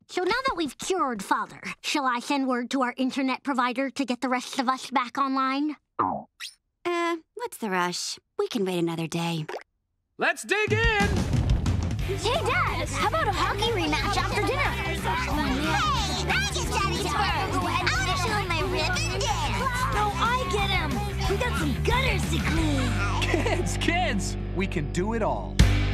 So now that we've cured Father, shall I send word to our internet provider to get the rest of us back online? What's the rush? We can wait another day. Let's dig in! Hey, Dad, how about a hockey rematch after dinner? Hey, I get Daddy's first. I want to show him my ribbon dance. No, I get him. We got some gutters to clean. Kids! We can do it all.